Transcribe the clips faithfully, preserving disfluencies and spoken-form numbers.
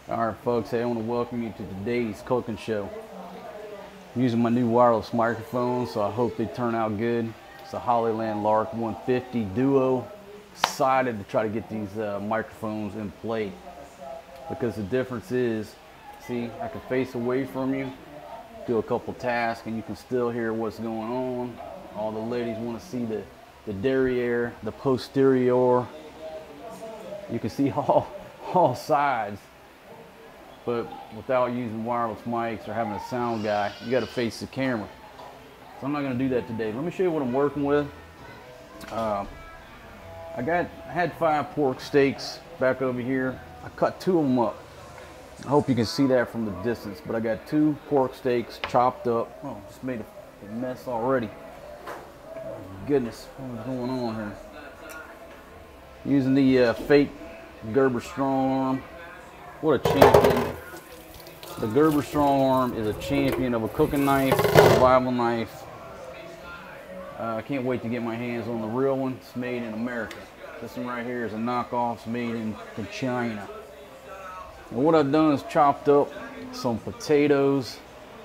All right, folks, hey, I want to welcome you to today's cooking show. I'm using my new wireless microphone, so I hope they turn out good. It's a Hollyland Lark one fifty Duo. Excited to try to get these uh, microphones in play, because the difference is, see, I can face away from you, do a couple tasks, and you can still hear what's going on. All the ladies want to see the, the derriere, the posterior. You can see all, all sides. But without using wireless mics or having a sound guy, you got to face the camera. So I'm not going to do that today. Let me show you what I'm working with. Uh, I got, I had five pork steaks back over here. I cut two of them up. I hope you can see that from the distance. But I got two pork steaks chopped up. Oh, just made a, a mess already. Oh, goodness, what's going on here? Using the uh, fake Gerber Strong Arm. What a champion. The Gerber Strong Arm is a champion of a cooking knife, survival knife. Uh, I can't wait to get my hands on the real one. It's made in America. This one right here is a knockoff. It's made in, in China. And what I've done is chopped up some potatoes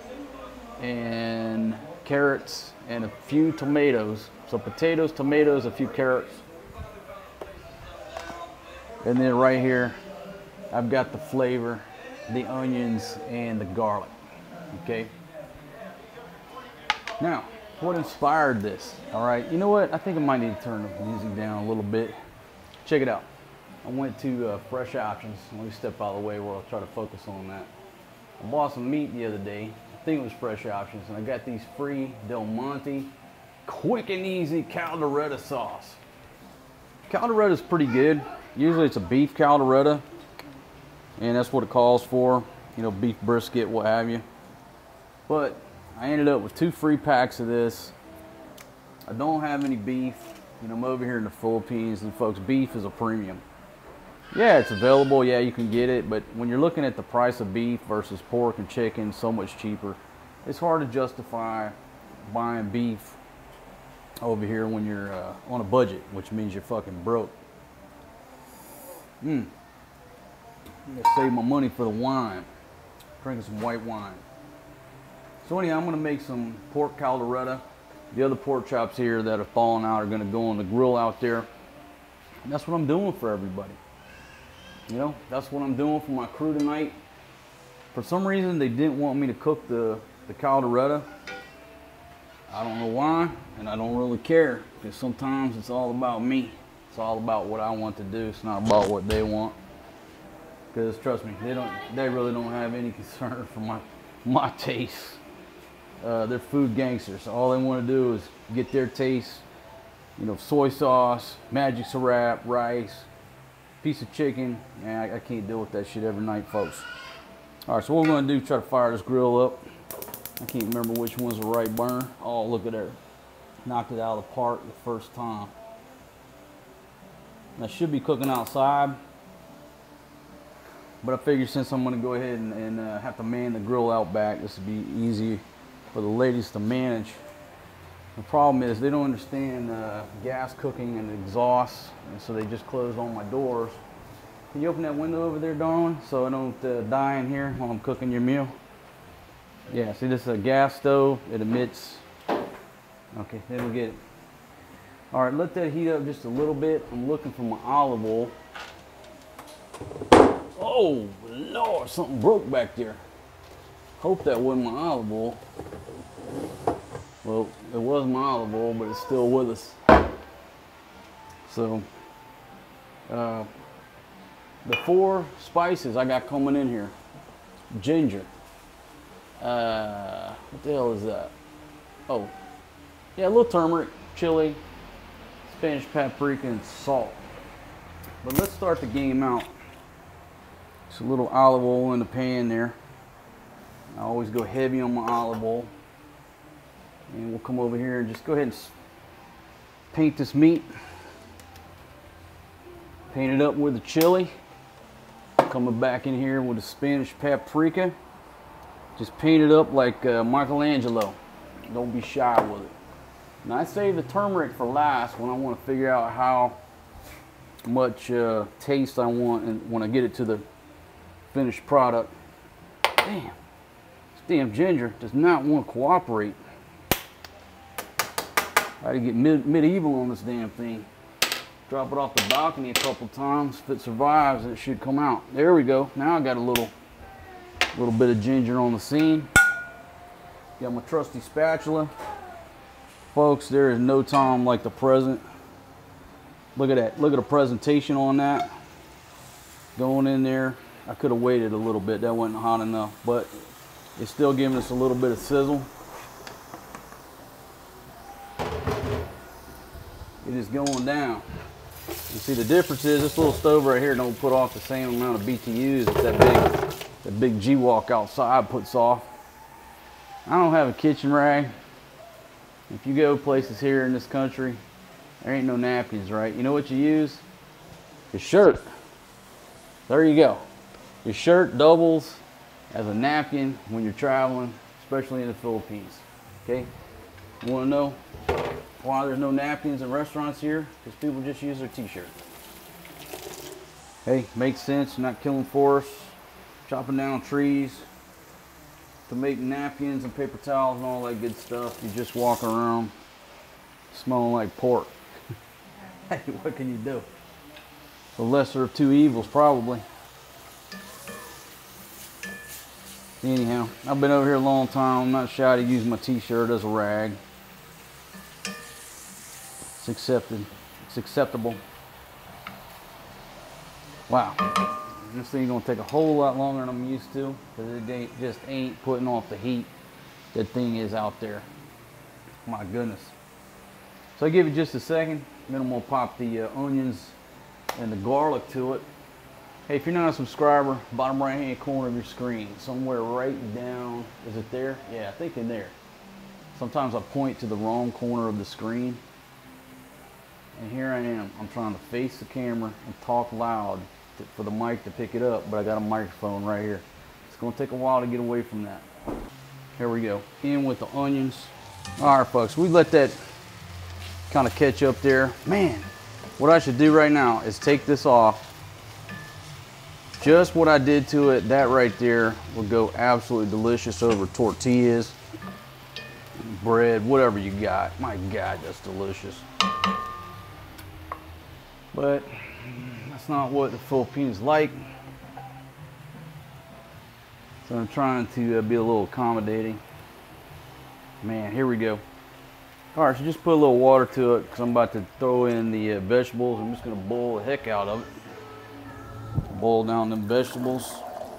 and carrots and a few tomatoes. So potatoes, tomatoes, a few carrots. And then right here, I've got the flavor, the onions, and the garlic, okay? Now, what inspired this, all right? You know what? I think I might need to turn the music down a little bit. Check it out. I went to uh, Fresh Options. Let me step out of the way where I'll try to focus on that. I bought some meat the other day. I think it was Fresh Options, and I got these free Del Monte quick and easy calderetta sauce. Calderetta is pretty good. Usually it's a beef calderetta, and that's what it calls for, you know, beef brisket, what have you. But I ended up with two free packs of this. I don't have any beef. You know, I'm over here in the Philippines, and folks, beef is a premium. Yeah, it's available. Yeah, you can get it. But when you're looking at the price of beef versus pork and chicken, so much cheaper, it's hard to justify buying beef over here when you're uh, on a budget, which means you're fucking broke. Mmm. I'm gonna save my money for the wine. Drinking some white wine. So anyhow, I'm gonna make some pork calderetta. The other pork chops here that are falling out are gonna go on the grill out there. And that's what I'm doing for everybody. You know, that's what I'm doing for my crew tonight. For some reason, they didn't want me to cook the, the calderetta. I don't know why, and I don't really care, because sometimes it's all about me. It's all about what I want to do. It's not about what they want. Because trust me, they don't. They really don't have any concern for my my taste. Uh, they're food gangsters. All they want to do is get their taste. You know, soy sauce, magic syrup, rice, piece of chicken. Man, I, I can't deal with that shit every night, folks. All right, so what we're going to do? Try to fire this grill up. I can't remember which one's the right burner. Oh, look at her! Knocked it out of the park the first time. I should be cooking outside. But I figure since I'm going to go ahead and, and uh, have to man the grill out back, this would be easy for the ladies to manage. The problem is they don't understand uh, gas cooking and exhaust, and so they just close all my doors. Can you open that window over there, darling, so I don't uh, die in here while I'm cooking your meal? Yeah, see, this is a gas stove. It emits. Okay, then we'll get it. All right, let that heat up just a little bit. I'm looking for my olive oil. Oh, Lord, something broke back there. Hope that wasn't my olive oil. Well, it was my olive oil, but it's still with us. So, uh, the four spices I got coming in here. Ginger. Uh, what the hell is that? Oh, yeah, a little turmeric, chili, Spanish paprika, and salt. But let's start the game out. Just a little olive oil in the pan there. I always go heavy on my olive oil. And we'll come over here and just go ahead and paint this meat. Paint it up with the chili. Coming back in here with the Spanish paprika. Just paint it up like uh, Michelangelo. Don't be shy with it. Now I save the turmeric for last when I want to figure out how much uh, taste I want and when I get it to the finished product. Damn, this damn ginger does not want to cooperate. I had to get mid medieval on this damn thing. Drop it off the balcony a couple times. If it survives, it should come out. There we go. Now I got a little, little bit of ginger on the scene. Got my trusty spatula. Folks, there is no time like the present. Look at that. Look at the presentation on that. Going in there. I could have waited a little bit. That wasn't hot enough, but it's still giving us a little bit of sizzle. It is going down. You see the difference is this little stove right here don't put off the same amount of B T Us that that big, that big G-Walk outside puts off. I don't have a kitchen rag. If you go places here in this country, there ain't no napkins, right? You know what you use? Your shirt. There you go. Your shirt doubles as a napkin when you're traveling, especially in the Philippines. Okay? You want to know why there's no napkins in restaurants here? Because people just use their t-shirt. Hey, makes sense. You're not killing forests, chopping down trees to make napkins and paper towels and all that good stuff. You just walk around smelling like pork. Hey, what can you do? The lesser of two evils, probably. Anyhow, I've been over here a long time. I'm not shy to use my t-shirt as a rag. It's accepted. It's acceptable. Wow. This thing's gonna take a whole lot longer than I'm used to, because it ain't, just ain't putting off the heat that thing is out there. My goodness. So I give it just a second. Then I'm gonna pop the uh, onions and the garlic to it. Hey, if you're not a subscriber, bottom right hand corner of your screen, somewhere right down, is it there? Yeah, I think in there. Sometimes I point to the wrong corner of the screen. And here I am. I'm trying to face the camera and talk loud to, for the mic to pick it up, but I got a microphone right here. It's gonna take a while to get away from that. Here we go. In with the onions. All right, folks, we let that kind of catch up there. Man, what I should do right now is take this off. Just what I did to it, that right there will go absolutely delicious over tortillas, bread, whatever you got. My God, that's delicious. But that's not what the Philippines like. So I'm trying to uh, be a little accommodating. Man, here we go. All right, so just put a little water to it because I'm about to throw in the uh, vegetables. I'm just gonna boil the heck out of it. Boil down them vegetables.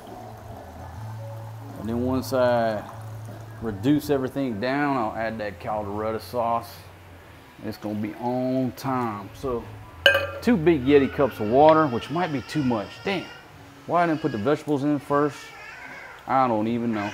And then once I reduce everything down, I'll add that caldereta sauce. It's gonna be on time. So two big Yeti cups of water, which might be too much. Damn, why I didn't put the vegetables in first? I don't even know.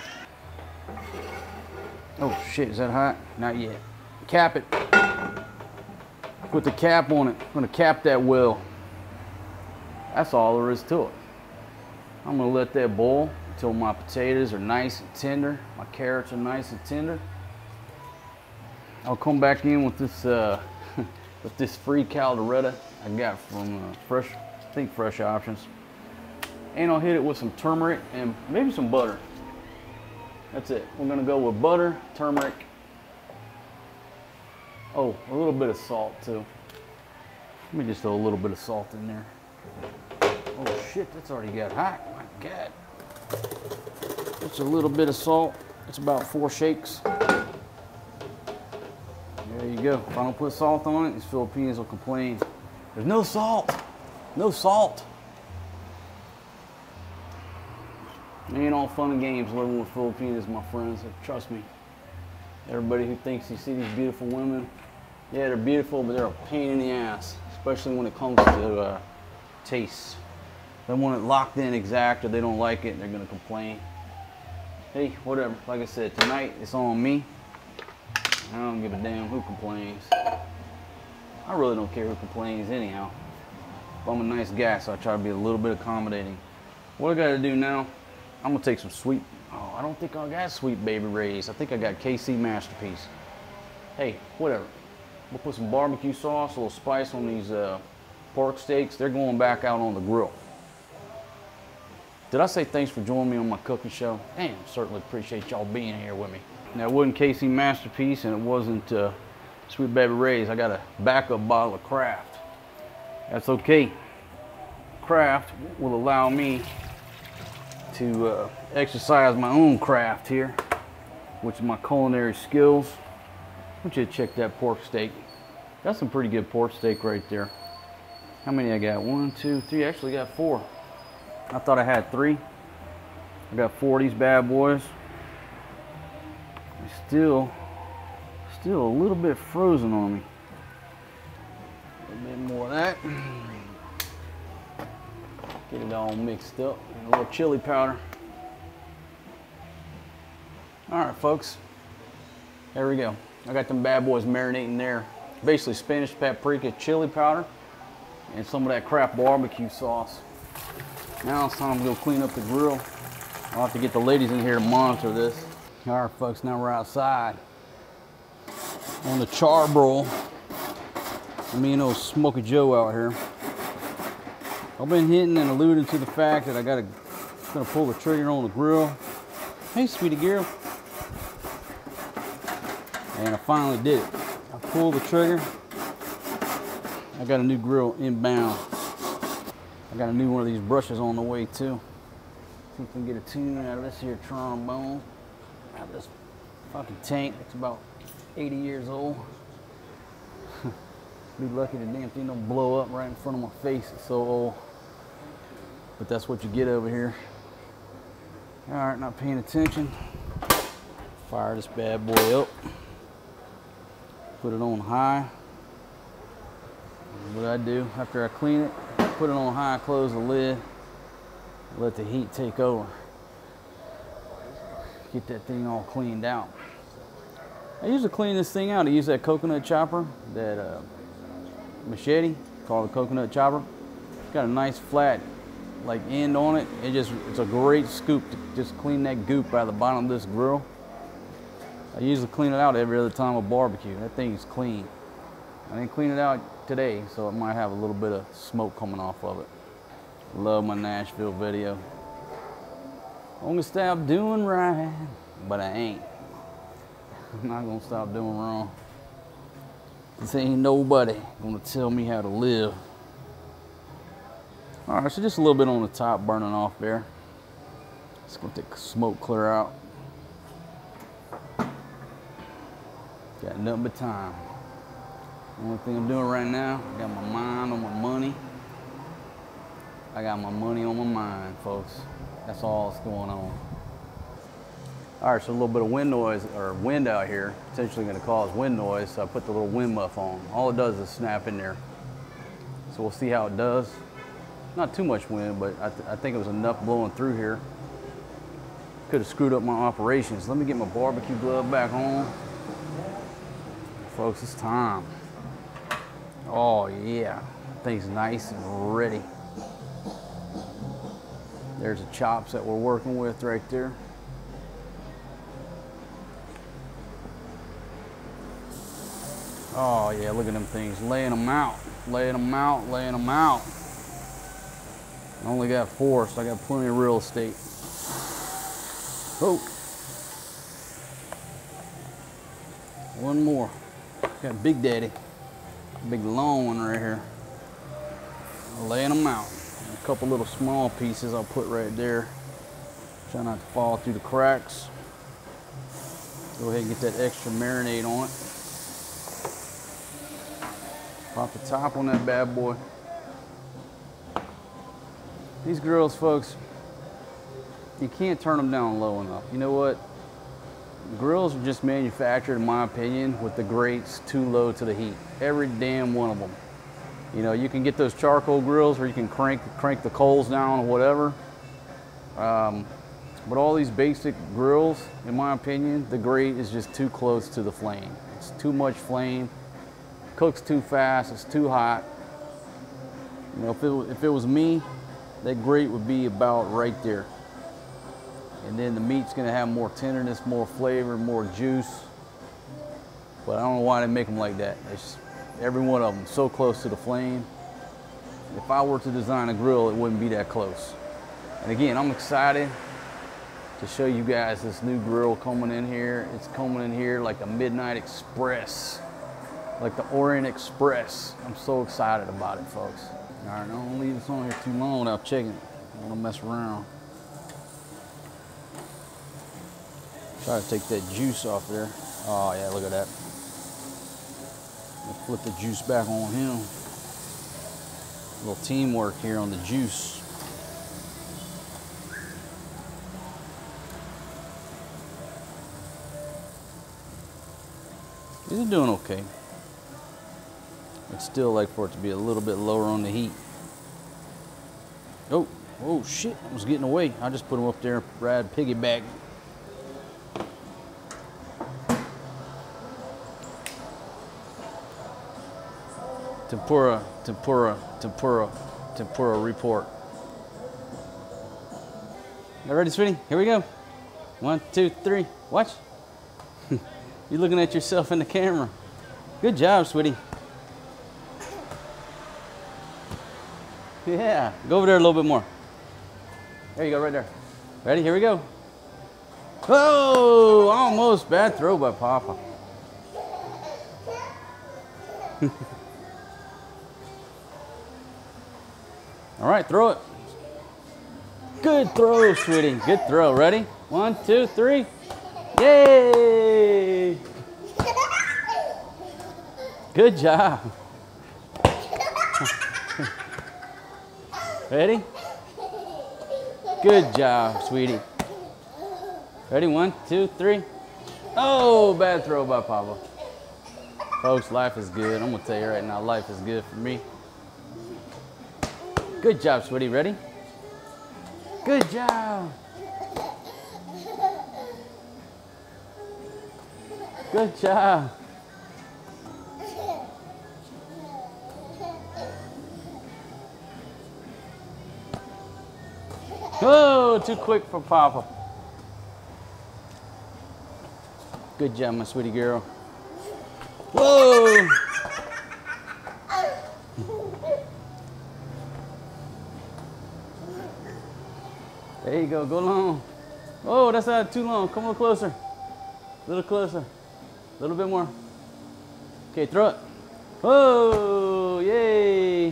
Oh shit, is that hot? Not yet. Cap it. Put the cap on it. I'm gonna cap that well. That's all there is to it. I'm gonna let that boil until my potatoes are nice and tender. My carrots are nice and tender. I'll come back in with this uh, with this free caldereta I got from uh, Fresh, I think Fresh Options. And I'll hit it with some turmeric and maybe some butter. That's it. We're gonna go with butter, turmeric. Oh, a little bit of salt too. Let me just throw a little bit of salt in there. Oh shit, that's already got hot. My God. Just a little bit of salt. It's about four shakes. There you go. If I don't put salt on it, these Filipinos will complain. There's no salt. No salt. It ain't all fun and games living with Filipinos, my friends. Trust me. Everybody who thinks you see these beautiful women, yeah, they're beautiful, but they're a pain in the ass, especially when it comes to uh, taste. They want it locked in exact, or they don't like it, and they're gonna complain. Hey, whatever. Like I said, tonight it's on me. I don't give a damn who complains. I really don't care who complains anyhow. If I'm a nice guy, so I try to be a little bit accommodating. What I gotta do now, I'm gonna take some sweet, oh, I don't think I got Sweet Baby Ray's. I think I got K C Masterpiece. Hey, whatever. We'll put some barbecue sauce, a little spice on these uh, pork steaks. They're going back out on the grill. Did I say thanks for joining me on my cooking show? And certainly appreciate y'all being here with me. Now, it wasn't K C Masterpiece and it wasn't uh, Sweet Baby Ray's. I got a backup bottle of Kraft. That's okay. Kraft will allow me to uh, exercise my own craft here, which is my culinary skills. I want you to check that pork steak. That's some pretty good pork steak right there. How many I got? One, two, three. Actually got four. I thought I had three. I got four of these bad boys. Still, still a little bit frozen on me. A little bit more of that. Get it all mixed up. And a little chili powder. All right, folks. There we go. I got them bad boys marinating there. Basically Spanish paprika, chili powder, and some of that Kraft barbecue sauce. Now it's time to go clean up the grill. I'll have to get the ladies in here to monitor this. All right, folks, now we're outside on the charbroil. Me and old Smoky Joe out here. I've been hinting and alluding to the fact that I gotta gonna pull the trigger on the grill. Hey, sweetie girl. And I finally did it. I pulled the trigger. I got a new grill inbound. I got a new one of these brushes on the way too. See if we can get a tune out of this here trombone. Out of this fucking tank. It's about eighty years old. Be lucky the damn thing don't blow up right in front of my face. It's so old. But that's what you get over here. All right, not paying attention. Fire this bad boy up. Put it on high. What I do after I clean it, put it on high, close the lid, let the heat take over. Get that thing all cleaned out. I usually clean this thing out. I use that coconut chopper, that uh, machete called the coconut chopper. It's got a nice flat like end on it. It just it's a great scoop to just clean that goop out of the bottom of this grill. I usually clean it out every other time of barbecue. That thing's clean. I didn't clean it out today, so it might have a little bit of smoke coming off of it. Love my Nashville video. I'm gonna stop doing right, but I ain't. I'm not gonna stop doing wrong. This ain't nobody gonna tell me how to live. All right, so just a little bit on the top burning off there. Just gonna take the smoke clear out. Got nothing but time. The only thing I'm doing right now, I got my mind on my money. I got my money on my mind, folks. That's all that's going on. All right, so a little bit of wind noise, or wind out here, potentially gonna cause wind noise, so I put the little wind muff on. All it does is snap in there. So we'll see how it does. Not too much wind, but I, th I think it was enough blowing through here. Could have screwed up my operations. Let me get my barbecue glove back on. Folks, it's time. Oh yeah, that thing's nice and ready. There's the chops that we're working with right there. Oh yeah, look at them things, laying them out, laying them out, laying them out. I only got four, so I got plenty of real estate. Oh, one more. Got Big Daddy, big long one right here. Laying them out. And a couple little small pieces I'll put right there. Try not to fall through the cracks. Go ahead and get that extra marinade on it. Pop the top on that bad boy. These grills, folks, you can't turn them down low enough. You know what? Grills are just manufactured, in my opinion, with the grates too low to the heat. Every damn one of them. You know, you can get those charcoal grills where you can crank crank the coals down or whatever. Um, but all these basic grills, in my opinion, the grate is just too close to the flame. It's too much flame. Cooks too fast. It's too hot. You know, if it, if it was me, that grate would be about right there. And then the meat's gonna have more tenderness, more flavor, more juice. But I don't know why they make them like that. It's just, every one of them so close to the flame. If I were to design a grill, it wouldn't be that close. And again, I'm excited to show you guys this new grill coming in here. It's coming in here like a Midnight Express, like the Orient Express. I'm so excited about it, folks. All right, I don't leave this on here too long without checking it. I don't mess around. Try to take that juice off there. Oh yeah, look at that. Flip the juice back on him. A little teamwork here on the juice. He's doing okay. I'd still like for it to be a little bit lower on the heat. Oh, oh shit, I was getting away. I just put him up there, ride piggyback. Tempura, tempura, tempura, tempura report. You ready, sweetie? Here we go. One, two, three. Watch. You're looking at yourself in the camera. Good job, sweetie. Yeah. Go over there a little bit more. There you go, right there. Ready? Here we go. Oh, almost bad throw by Papa. All right, throw it. Good throw, sweetie. Good throw. Ready? One, two, three. Yay! Good job. Ready? Good job, sweetie. Ready? One, two, three. Oh, bad throw by Papa. Folks, life is good. I'm going to tell you right now, life is good for me. Good job, sweetie. Ready? Good job. Good job. Oh, too quick for Papa. Good job, my sweetie girl. Whoa. There you go, go long. Oh, that's not too long. Come a little closer. A little closer. A little bit more. Okay, throw it. Oh, yay.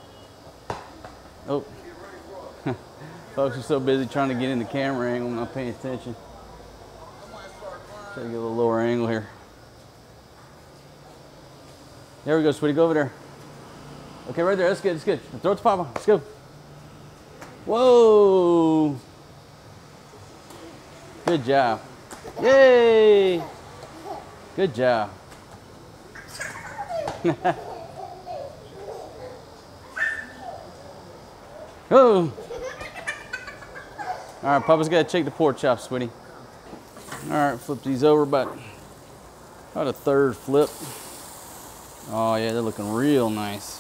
Oh. Folks are so busy trying to get in the camera angle, I'm not paying attention. Try to get a little lower angle here. There we go, sweetie, go over there. Okay, right there, that's good, that's good. Throw it to Papa, let's go. Whoa. Good job. Yay. Good job. Oh. All right, Papa's got to check the pork chops, sweetie. All right, flip these over about, about a third flip. Oh yeah, they're looking real nice.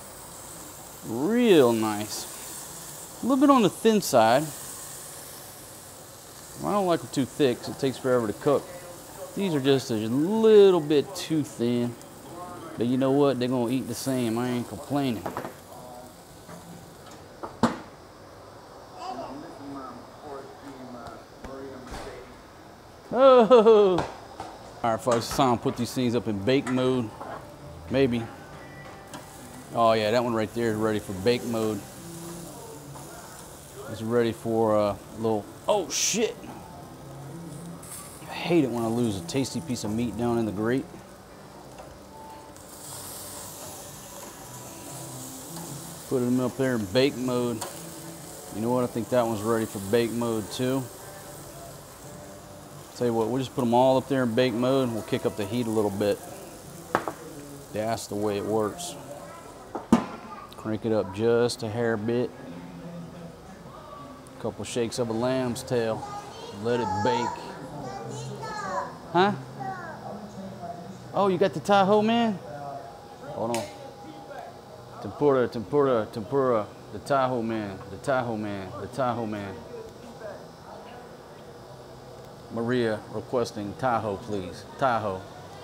Real nice. A little bit on the thin side. I don't like them too thick because it takes forever to cook. These are just a little bit too thin. But you know what? They're going to eat the same. I ain't complaining. Oh! All right, folks, it's time to put these things up in bake mode. Maybe. Oh, yeah, that one right there is ready for bake mode. It's ready for a little, oh shit. I hate it when I lose a tasty piece of meat down in the grate. Put them up there in bake mode. You know what, I think that one's ready for bake mode too. Tell you what, we'll just put them all up there in bake mode and we'll kick up the heat a little bit. That's the way it works. Crank it up just a hair bit. Couple shakes of a lamb's tail. Let it bake. Huh? Oh, you got the Tahoe, man? Hold on. Tempura, tempura, tempura. The Tahoe man, the Tahoe man, the Tahoe man. Maria requesting Tahoe, please. Tahoe.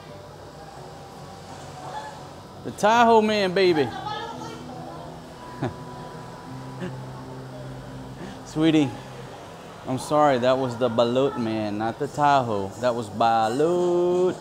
The Tahoe man, baby. Sweetie, I'm sorry, that was the Balut man, not the Tahoe. That was Balut.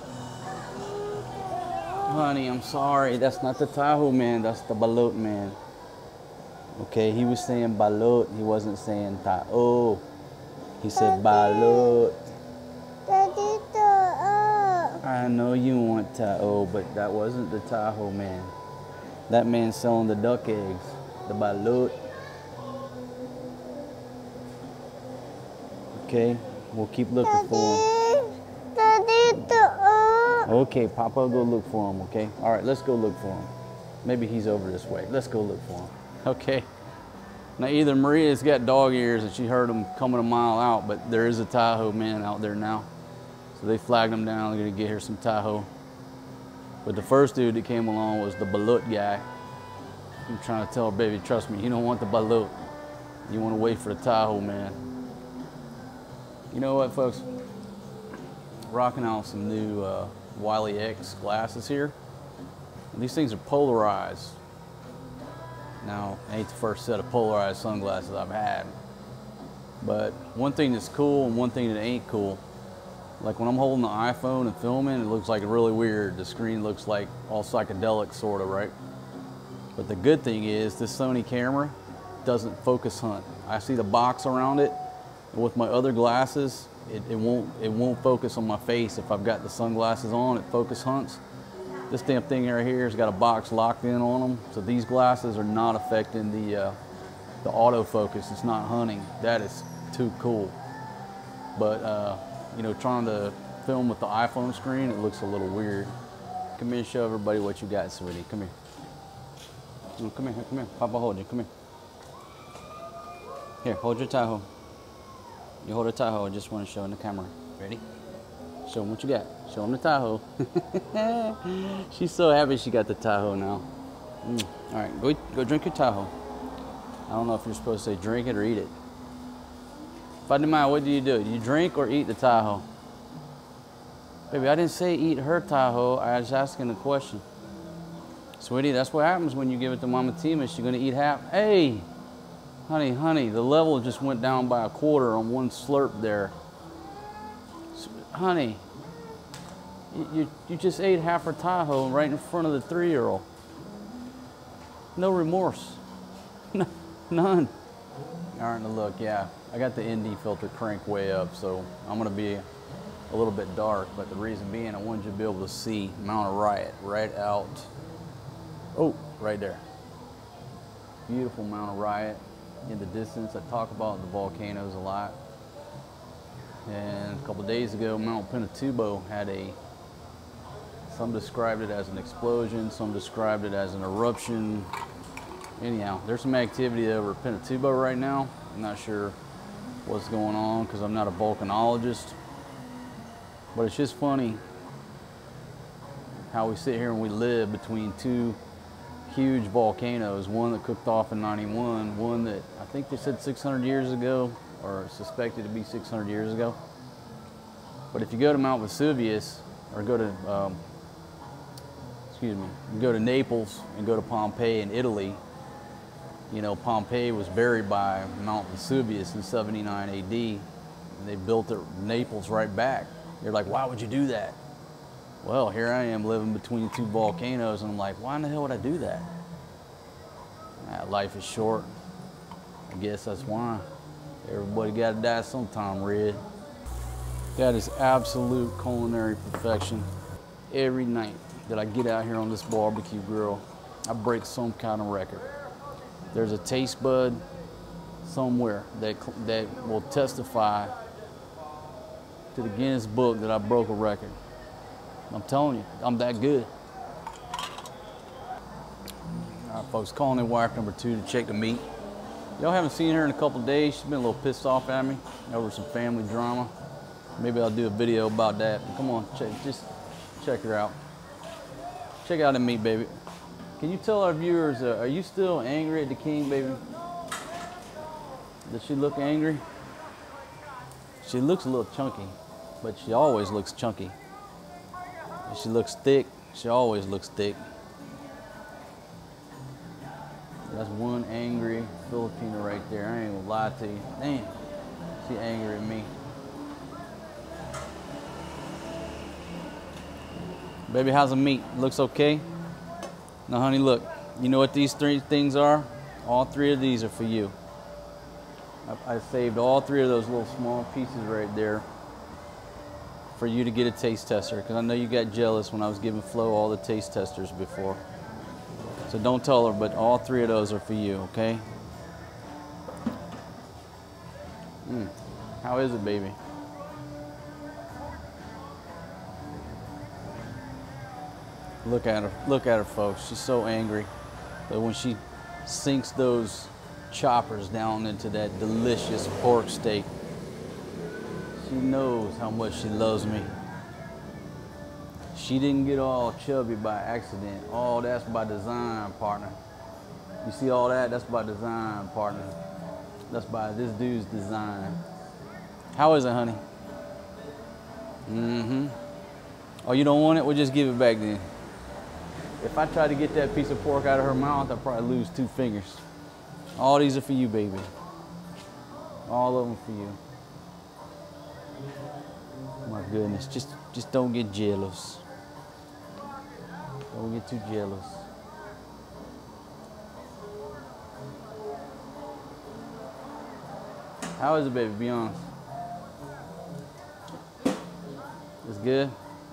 Honey, I'm sorry, that's not the Tahoe man, that's the Balut man. Okay, he was saying Balut, he wasn't saying Tahoe. He said Balut. Daddy, Tahoe. I know you want Tahoe, but that wasn't the Tahoe man. That man's selling the duck eggs, the Balut. Okay, we'll keep looking Daddy, for him. Daddy, Tahoe. Okay, Papa will go look for him, okay? All right, let's go look for him. Maybe he's over this way. Let's go look for him. Okay. Now, either Maria's got dog ears and she heard him coming a mile out, but there is a Tahoe man out there now. So they flagged him down. They're gonna get here some Tahoe. But the first dude that came along was the Balut guy. I'm trying to tell her, baby, trust me, you don't want the Balut. You want to wait for the Tahoe man. You know what, folks? Rocking out some new uh, Wiley X glasses here. And these things are polarized. Now, it ain't the first set of polarized sunglasses I've had. But one thing that's cool and one thing that ain't cool, like when I'm holding the iPhone and filming, it looks like really weird. The screen looks like all psychedelic, sort of, right? But the good thing is this Sony camera doesn't focus hunt. I see the box around it. And with my other glasses, it, it, won't, it won't focus on my face. If I've got the sunglasses on, it focus hunts. This damn thing right here has got a box locked in on them. So these glasses are not affecting the, uh, the autofocus. It's not hunting. That is too cool. But, uh, you know, trying to film with the iPhone screen, it looks a little weird. Come here and show everybody what you got, sweetie. Come here. Oh, come here, come here. Papa, hold you. Come here. Here, hold your Tahoe. You hold a Tahoe. I just want to show in the camera. Ready? Show them what you got. Show them the Tahoe. She's so happy she got the Tahoe now. Mm. All right, go, go drink your Tahoe. I don't know if you're supposed to say drink it or eat it. Fatima, what do you do? Do you drink or eat the Tahoe? Baby, I didn't say eat her Tahoe. I was asking a question. Sweetie, that's what happens when you give it to Mama Tima. She's gonna eat half. Hey, honey, honey, the level just went down by a quarter on one slurp there. Honey, you, you, you just ate half her Tahoe right in front of the three-year-old. No remorse. None. All right, now look, yeah, I got the N D filter cranked way up, so I'm gonna be a little bit dark, but the reason being I wanted you to be able to see Mount Arayat right out. Oh, right there. Beautiful Mount Arayat in the distance. I talk about the volcanoes a lot. And a couple of days ago, Mount Pinatubo had a, some described it as an explosion, some described it as an eruption. Anyhow, there's some activity over at Pinatubo right now. I'm not sure what's going on because I'm not a volcanologist. But it's just funny how we sit here and we live between two huge volcanoes, one that cooked off in ninety-one, one that I think they said six hundred years ago, or suspected to be six hundred years ago. But if you go to Mount Vesuvius, or go to, um, excuse me, you go to Naples and go to Pompeii in Italy, you know, Pompeii was buried by Mount Vesuvius in seventy-nine A D, and they built it, Naples right back. You're like, why would you do that? Well, here I am living between two volcanoes, and I'm like, why in the hell would I do that? Ah, life is short. I guess that's why. Everybody got to die sometime, Red. That is absolute culinary perfection. Every night that I get out here on this barbecue grill, I break some kind of record. There's a taste bud somewhere that, that will testify to the Guinness Book that I broke a record. I'm telling you, I'm that good. All right, folks, calling in wife number two to check the meat. Y'all haven't seen her in a couple of days. She's been a little pissed off at me over some family drama. Maybe I'll do a video about that. But come on, check, just check her out. Check out the meat, baby. Can you tell our viewers, uh, are you still angry at the king, baby? Does she look angry? She looks a little chunky, but she always looks chunky. She looks thick. She always looks thick. That's one angry Filipino right there. I ain't gonna lie to you. Damn, she angry at me. Baby, how's the meat? Looks okay? Now, honey, look. You know what these three things are? All three of these are for you. I, I saved all three of those little small pieces right there for you to get a taste tester, because I know you got jealous when I was giving Flo all the taste testers before. So don't tell her, but all three of those are for you, okay? Mm. How is it, baby? Look at her, look at her, folks. She's so angry. But when she sinks those choppers down into that delicious pork steak, she knows how much she loves me. She didn't get all chubby by accident. All that's by design, partner. You see all that? That's by design, partner. That's by this dude's design. How is it, honey? Mm-hmm. Oh, you don't want it? We'll just give it back then. If I try to get that piece of pork out of her mouth, I'd probably lose two fingers. All these are for you, baby. All of them for you. My goodness, just, just don't get jealous. Don't get too jealous. How is it, baby? Be honest. It's good?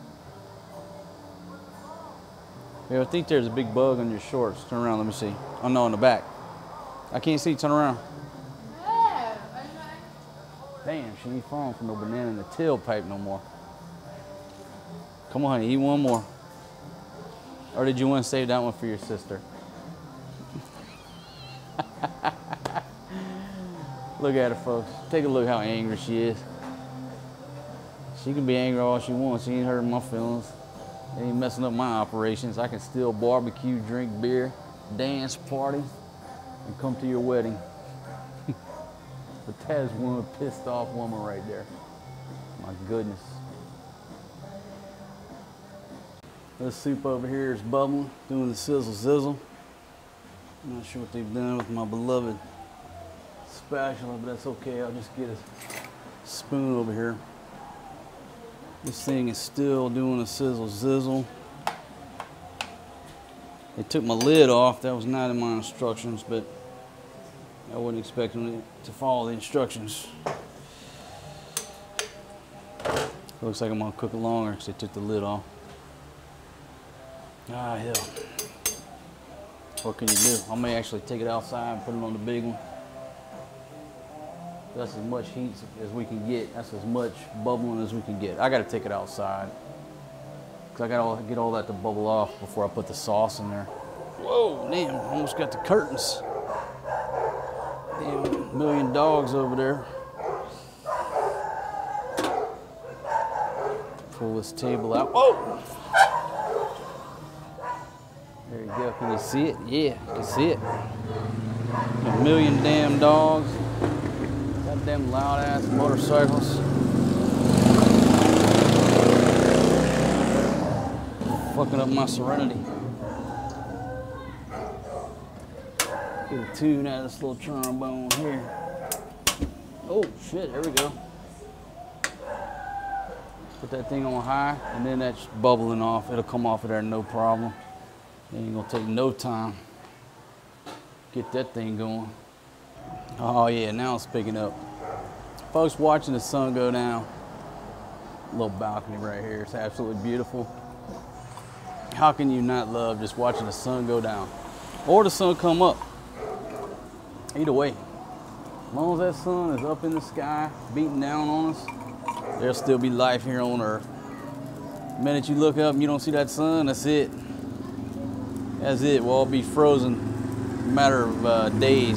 Yeah, I think there's a big bug on your shorts. Turn around, let me see. Oh no, in the back. I can't see, turn around. Damn, she ain't falling for no banana in the tailpipe no more. Come on, honey, eat one more. Or did you want to save that one for your sister? Look at her, folks. Take a look how angry she is. She can be angry all she wants. She ain't hurting my feelings. It ain't messing up my operations. I can still barbecue, drink beer, dance, party, and come to your wedding. But that is one pissed off woman right there. My goodness. This soup over here is bubbling, doing the sizzle sizzle. I'm not sure what they've done with my beloved spatula, but that's okay. I'll just get a spoon over here. This thing is still doing a sizzle sizzle. They took my lid off. That was not in my instructions, but I wasn't expecting it to follow the instructions. It looks like I'm gonna cook it longer because they took the lid off. Ah, hell. What can you do? I may actually take it outside and put it on the big one. That's as much heat as we can get. That's as much bubbling as we can get. I gotta take it outside because I gotta get all that to bubble off before I put the sauce in there. Whoa, damn, almost got the curtains. Damn, million dogs over there. Pull this table out. Whoa! There you go. Can you see it? Yeah, you can see it. A million damn dogs. Goddamn loud ass motorcycles. Fucking up my serenity. Get a tune out of this little trombone here. Oh shit, there we go. Put that thing on high, and then that's bubbling off. It'll come off of there, no problem. It ain't gonna take no time. Get that thing going. Oh yeah, now it's picking up. Folks, watching the sun go down. Little balcony right here. It's absolutely beautiful. How can you not love just watching the sun go down? Or the sun come up. Either way. As long as that sun is up in the sky, beating down on us, there'll still be life here on Earth. The minute you look up and you don't see that sun, that's it. That's it. We'll all be frozen in a matter of uh, days.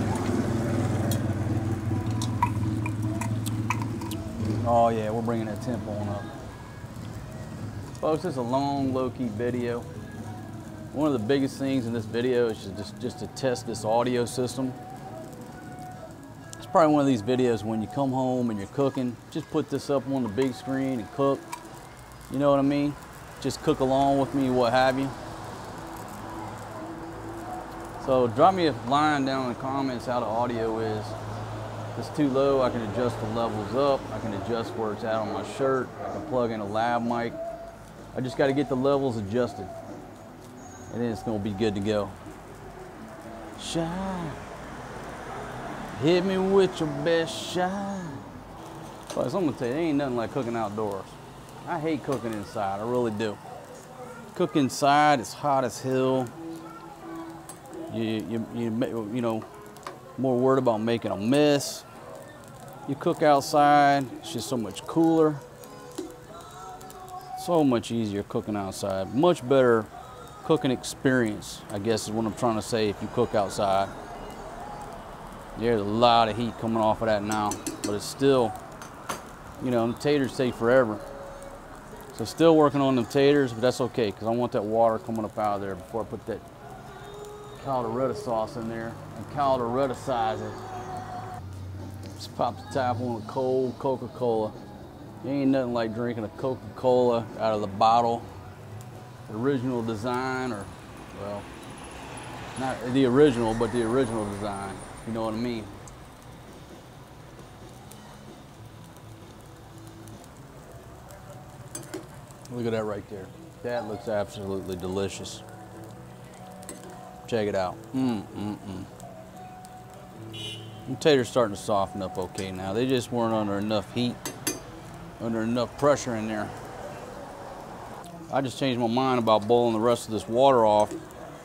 Oh yeah, we're bringing that tempo on up. Folks, it's a long, low-key video. One of the biggest things in this video is just, just to test this audio system. It's probably one of these videos when you come home and you're cooking, just put this up on the big screen and cook. You know what I mean? Just cook along with me, what have you. So drop me a line down in the comments how the audio is. If it's too low, I can adjust the levels up. I can adjust where it's at on my shirt. I can plug in a lav mic. I just got to get the levels adjusted, and then it's going to be good to go. Shine. Hit me with your best shine. But I'm going to tell you, there ain't nothing like cooking outdoors. I hate cooking inside, I really do. Cook inside, it's hot as hell. You, you, you, you know, more worried about making a mess. You cook outside, it's just so much cooler. So much easier cooking outside. Much better cooking experience, I guess is what I'm trying to say if you cook outside. There's a lot of heat coming off of that now, but it's still, you know, the taters take forever. So still working on them taters, but that's okay, because I want that water coming up out of there before I put that calderetta sauce in there and calderetta size it. Just pop the top on a cold Coca-Cola. Ain't nothing like drinking a Coca-Cola out of the bottle. The original design, or, well, not the original, but the original design. You know what I mean? Look at that right there. That looks absolutely delicious. Check it out. Mm, mm, mm. The taters starting to soften up okay now. They just weren't under enough heat, under enough pressure in there. I just changed my mind about boiling the rest of this water off.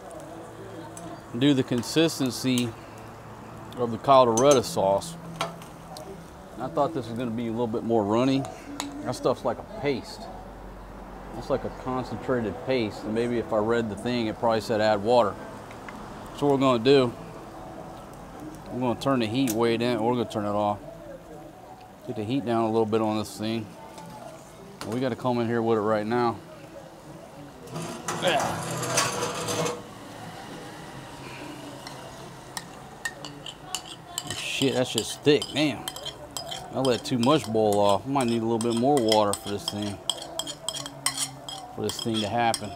Do the consistency of the calderetta sauce. I thought this was going to be a little bit more runny. That stuff's like a paste. It's like a concentrated paste. And maybe if I read the thing, it probably said add water. So what we're going to do, we're going to turn the heat way down. We're going to turn it off. Get the heat down a little bit on this thing. And we got to come in here with it right now. Yeah. Shit, that's just thick. Damn. I let too much boil off. I might need a little bit more water for this thing. For this thing to happen.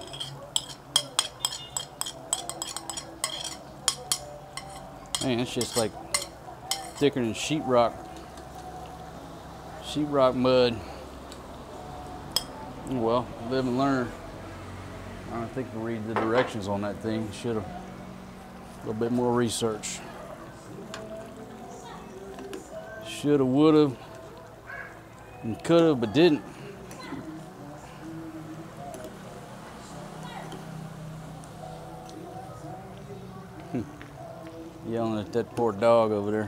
Man, it's just like thicker than sheetrock. Sheetrock mud. Well, live and learn. I don't think I can read the directions on that thing. Should have a little bit more research. Shoulda, woulda, and coulda, but didn't. Yelling at that poor dog over there.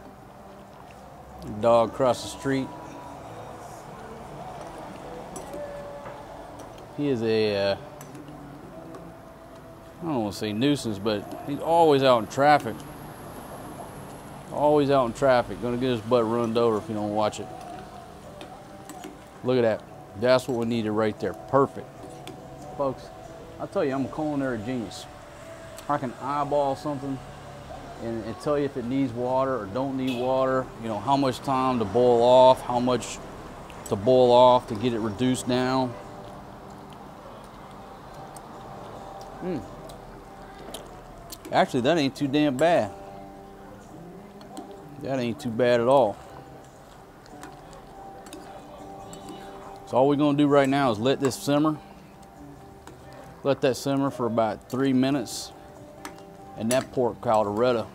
Dog across the street. He is a, uh, I don't want to say nuisance, but he's always out in traffic. Always out in traffic. Gonna get his butt runned over if you don't watch it. Look at that. That's what we needed right there. Perfect. Folks, I'll tell you, I'm a culinary genius. I can eyeball something and, and tell you if it needs water or don't need water, you know, how much time to boil off, how much to boil off to get it reduced down. Mm. Actually, that ain't too damn bad. That ain't too bad at all. So all we're gonna do right now is let this simmer. Let that simmer for about three minutes. And that pork calderetta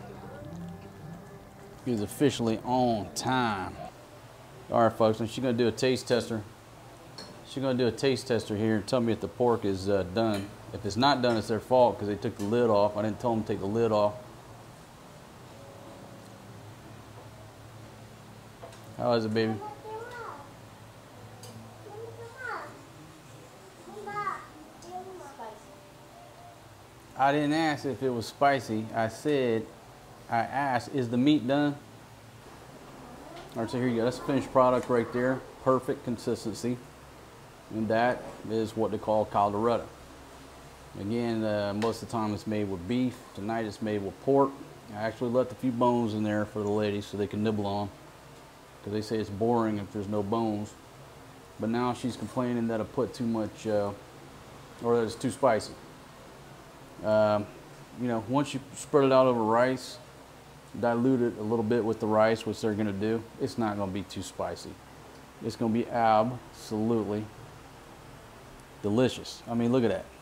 is officially on time. All right, folks, and she's gonna do a taste tester. She's gonna do a taste tester here and tell me if the pork is uh, done. If it's not done, it's their fault because they took the lid off. I didn't tell them to take the lid off. How is it, baby? I didn't ask if it was spicy. I said, I asked, is the meat done? All right, so here you go. That's the finished product right there. Perfect consistency. And that is what they call calderetta. Again, uh, most of the time it's made with beef. Tonight it's made with pork. I actually left a few bones in there for the ladies so they can nibble on, because they say it's boring if there's no bones. But now she's complaining that I put too much, uh, or that it's too spicy. Um, you know, once you spread it out over rice, dilute it a little bit with the rice, which they're gonna do, it's not gonna be too spicy. It's gonna be absolutely delicious. I mean, look at that.